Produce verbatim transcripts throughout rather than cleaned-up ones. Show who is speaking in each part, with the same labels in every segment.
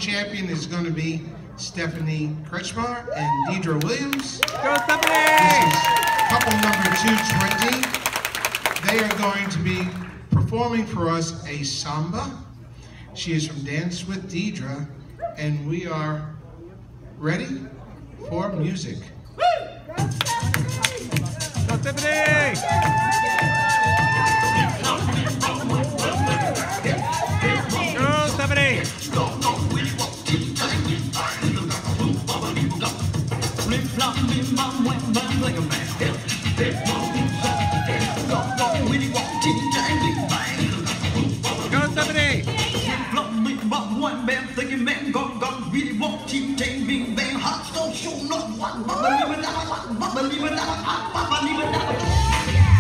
Speaker 1: champion is going to be Stephanie Kretschmar and Deidre Williams.
Speaker 2: Go, Stephanie!
Speaker 1: This is couple number two twenty. They are going to be performing for us a samba. She is from Dance with Deidre, and we are ready for music.
Speaker 2: Go, Stephanie! Go, Stephanie! Go, Stephanie!
Speaker 3: One man thinking man gone gone really won't keep take me bang hot so sure not one but believe it not but believe it not but believe it not.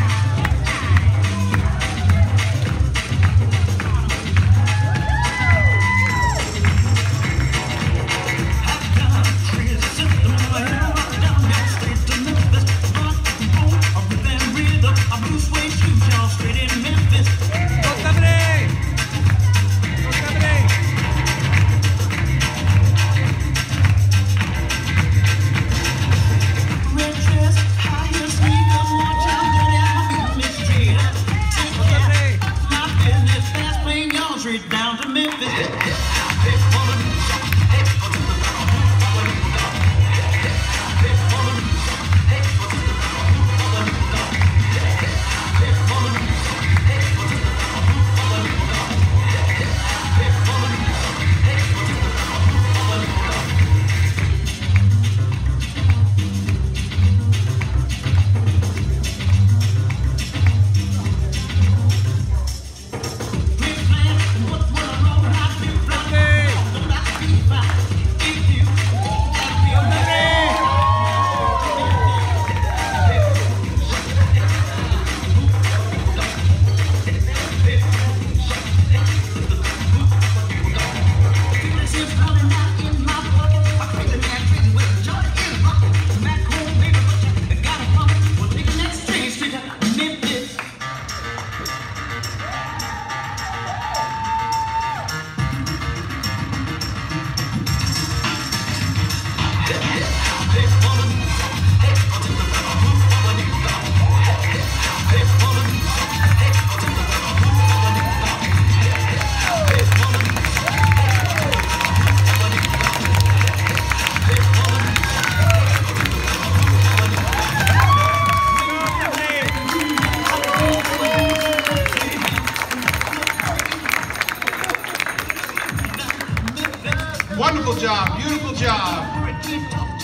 Speaker 3: Down to Memphis.
Speaker 1: Wonderful job, beautiful job.